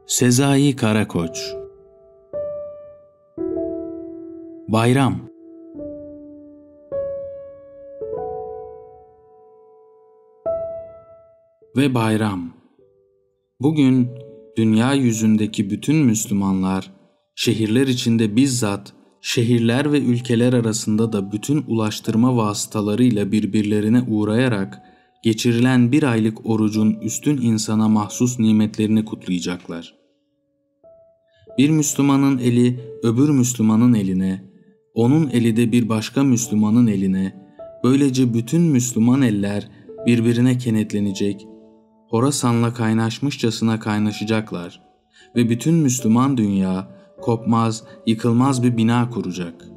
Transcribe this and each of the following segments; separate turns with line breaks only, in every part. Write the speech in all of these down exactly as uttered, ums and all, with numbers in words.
Sezai Karakoç. Bayram. Ve bayram. Bugün dünya yüzündeki bütün Müslümanlar, şehirler içinde bizzat, şehirler ve ülkeler arasında da bütün ulaştırma vasıtalarıyla birbirlerine uğrayarak geçirilen bir aylık orucun üstün insana mahsus nimetlerini kutlayacaklar. Bir Müslümanın eli öbür Müslümanın eline, onun eli de bir başka Müslümanın eline, böylece bütün Müslüman eller birbirine kenetlenecek, Horasan'la kaynaşmışçasına kaynaşacaklar ve bütün Müslüman dünya kopmaz, yıkılmaz bir bina kuracak.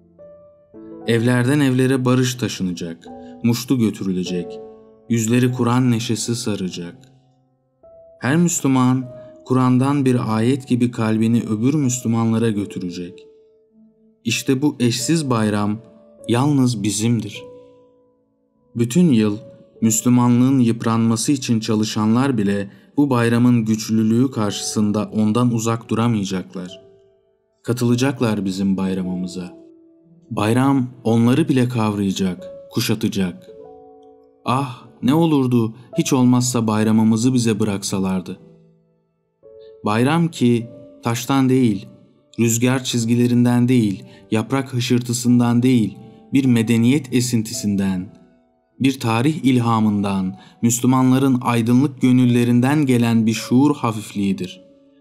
Evlerden evlere barış taşınacak, muştu götürülecek, yüzleri Kur'an neşesi saracak. Her Müslüman, Kur'an'dan bir ayet gibi kalbini öbür Müslümanlara götürecek. İşte bu eşsiz bayram yalnız bizimdir. Bütün yıl Müslümanlığın yıpranması için çalışanlar bile bu bayramın güçlülüğü karşısında ondan uzak duramayacaklar. Katılacaklar bizim bayramımıza. Bayram onları bile kavrayacak, kuşatacak. Ah, ne olurdu hiç olmazsa bayramımızı bize bıraksalardı. Bayram ki taştan değil, rüzgar çizgilerinden değil, yaprak hışırtısından değil, bir medeniyet esintisinden, bir tarih ilhamından, Müslümanların aydınlık gönüllerinden gelen bir şuur hafifliğidir.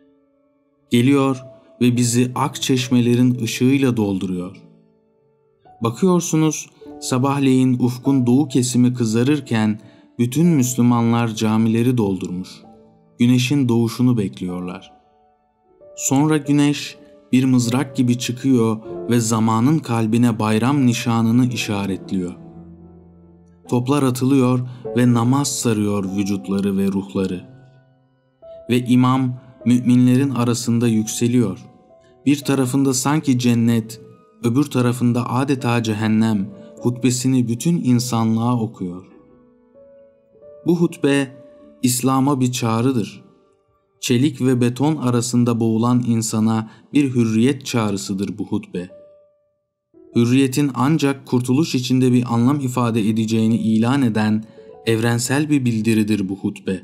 Geliyor ve bizi ak çeşmelerin ışığıyla dolduruyor. Bakıyorsunuz, sabahleyin ufkun doğu kesimi kızarırken bütün Müslümanlar camileri doldurmuş. Güneşin doğuşunu bekliyorlar. Sonra güneş bir mızrak gibi çıkıyor ve zamanın kalbine bayram nişanını işaretliyor. Toplar atılıyor ve namaz sarıyor vücutları ve ruhları. Ve imam müminlerin arasında yükseliyor. Bir tarafında sanki cennet, öbür tarafında adeta cehennem hutbesini bütün insanlığa okuyor. Bu hutbe İslam'a bir çağrıdır. Çelik ve beton arasında boğulan insana bir hürriyet çağrısıdır bu hutbe. Hürriyetin ancak kurtuluş içinde bir anlam ifade edeceğini ilan eden evrensel bir bildiridir bu hutbe.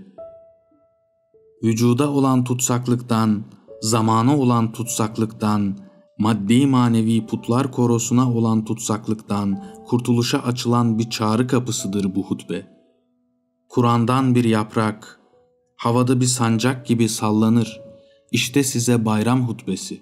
Vücuda olan tutsaklıktan, zamana olan tutsaklıktan, maddi manevi putlar korosuna olan tutsaklıktan kurtuluşa açılan bir çağrı kapısıdır bu hutbe. Kur'an'dan bir yaprak, havada bir sancak gibi sallanır. İşte size bayram hutbesi.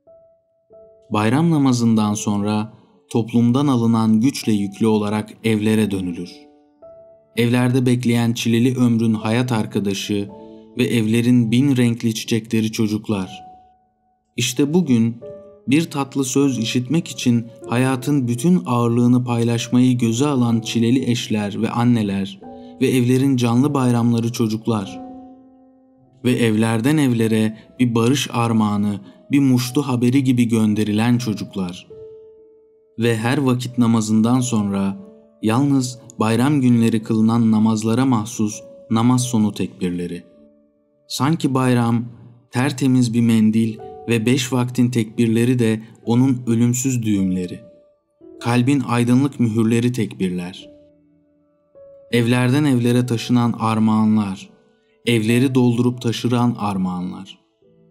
Bayram namazından sonra toplumdan alınan güçle yüklü olarak evlere dönülür. Evlerde bekleyen çileli ömrün hayat arkadaşı ve evlerin bin renkli çiçekleri çocuklar. İşte bugün bir tatlı söz işitmek için hayatın bütün ağırlığını paylaşmayı göze alan çileli eşler ve anneler ve evlerin canlı bayramları çocuklar. Ve evlerden evlere bir barış armağanı, bir muştu haberi gibi gönderilen çocuklar. Ve her vakit namazından sonra yalnız bayram günleri kılınan namazlara mahsus namaz sonu tekbirleri. Sanki bayram tertemiz bir mendil ve beş vaktin tekbirleri de onun ölümsüz düğümleri. Kalbin aydınlık mühürleri tekbirler. Evlerden evlere taşınan armağanlar, evleri doldurup taşıran armağanlar.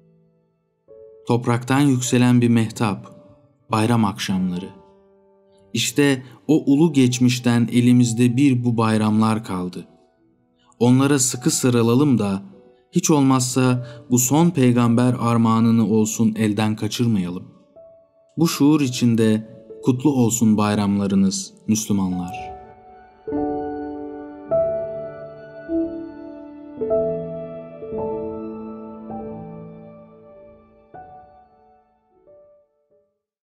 Topraktan yükselen bir mehtap, bayram akşamları. İşte o ulu geçmişten elimizde bir bu bayramlar kaldı. Onlara sıkı sarılalım da hiç olmazsa bu son peygamber armağanını olsun elden kaçırmayalım. Bu şuur içinde kutlu olsun bayramlarınız Müslümanlar.